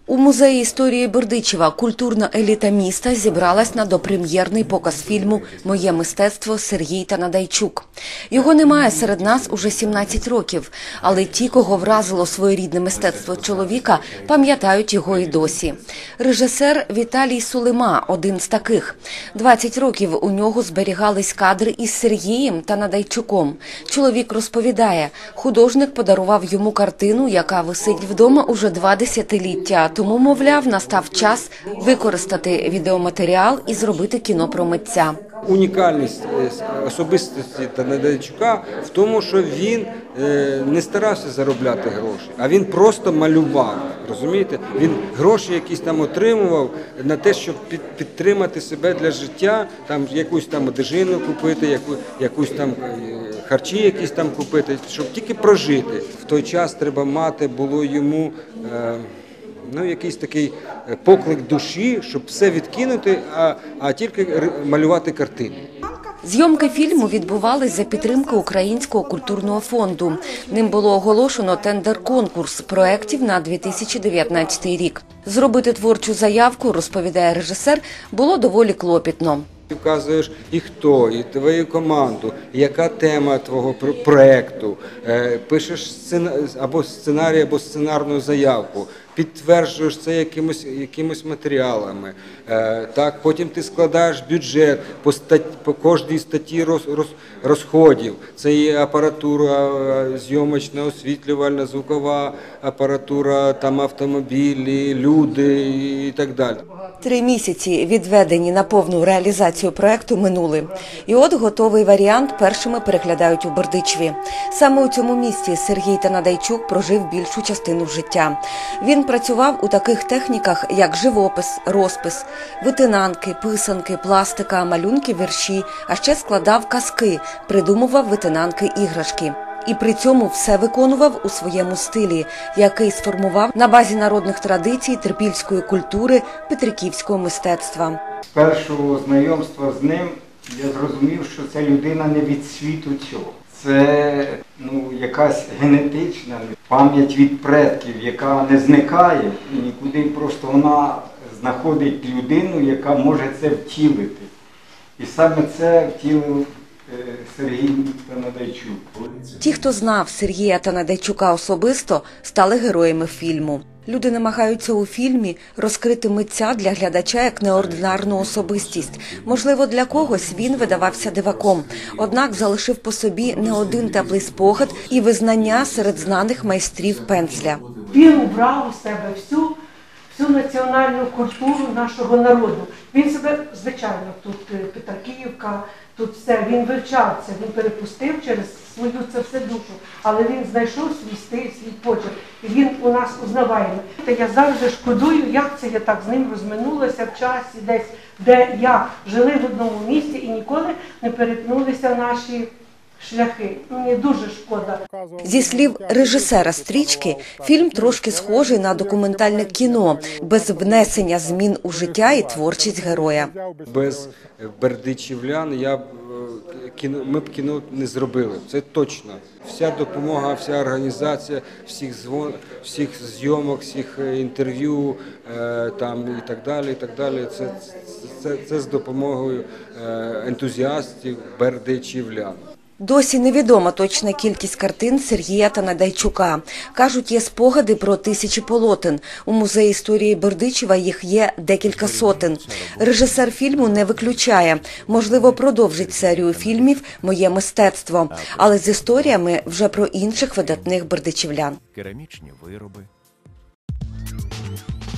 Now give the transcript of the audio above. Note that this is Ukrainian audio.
У музеї історії Бердичева культурна еліта міста зібралась на допрем'єрний показ фільму «Моє мистецтво» Сергій Танадайчук. Його немає серед нас уже 17 років, але ті, кого вразило своєрідне мистецтво чоловіка, пам'ятають його і досі. Режисер Віталій Сулима – один з таких. 20 років у нього зберігались кадри із Сергієм Танадайчуком. Чоловік розповідає, художник подарував йому картину, яка висить вдома уже 2 десятиліття. Тому, мовляв, настав час використати відеоматеріал і зробити кіно про митця. Унікальність особистості Танадайчука в тому, що він не старався заробляти гроші, а він просто малював, розумієте? Він гроші якісь там отримував на те, щоб підтримати себе для життя, там якусь там одежину купити, якусь там харчі якісь там купити, щоб тільки прожити. В той час треба мати було йому якийсь такий поклик душі, щоб все відкинути, а тільки малювати картини. Зйомки фільму відбувались за підтримки Українського культурного фонду. Ним було оголошено тендер-конкурс проєктів на 2019 рік. Зробити творчу заявку, розповідає режисер, було доволі клопітно. Ти вказуєш і хто, і твою команду, і яка тема твого проєкту, пишеш або сценарій, або сценарну заявку, підтверджуєш це якимось матеріалами. Так, потім ти складаєш бюджет по кожній статті розходів. Це і апаратура зйомочна, освітлювальна, звукова апаратура, там автомобілі, люди і так далі. 3 місяці, відведені на повну реалізацію проєкту, минули. І от готовий варіант першими переглядають у Бердичеві. Саме у цьому місті Сергій Танадайчук прожив більшу частину життя. Він працював у таких техніках, як живопис, розпис, витинанки, писанки, пластика, малюнки, вірші, а ще складав казки, придумував витинанки-іграшки. І при цьому все виконував у своєму стилі, який сформував на базі народних традицій, трипільської культури, петриківського мистецтва. З першого знайомства з ним я зрозумів, що це людина не від світу цього. Це якась генетична пам'ять від предків, яка не зникає і нікуди, просто вона знаходить людину, яка може це втілити. І саме це втілив Сергій Танадайчук. Ті, хто знав Сергія Танадайчука особисто, стали героями фільму. Люди намагаються у фільмі розкрити митця для глядача як неординарну особистість. Можливо, для когось він видавався диваком, однак залишив по собі не один теплий спогад і визнання серед знаних майстрів пензля. Він убрав у себе всю національну культуру нашого народу. Він себе, звичайно, тут Петриківка, тут все, він вивчав це, він перепустив через свою це все душу, але він знайшов свій стиль, свій почерк, і він у нас узнаваємий. Я завжди шкодую, як це я так з ним розминулася в часі десь, де я жили в одному місці і ніколи не перетнулися наші шляхи. Мені дуже шкода. Зі слів режисера стрічки, фільм трошки схожий на документальне кіно, без внесення змін у життя і творчість героя. Без бердичівлян ми б кіно не зробили, це точно. Вся допомога, вся організація, всіх зйомок, всіх інтерв'ю і так далі, це з допомогою ентузіастів бердичівлян. Досі невідома точна кількість картин Сергія Танадайчука. Кажуть, є спогади про тисячі полотен. У музеї історії Бердичева їх є декілька сотень. Режисер фільму не виключає. Можливо, продовжить серію фільмів «Моє мистецтво», але з історіями вже про інших видатних бердичівлян. Керамічні вироби,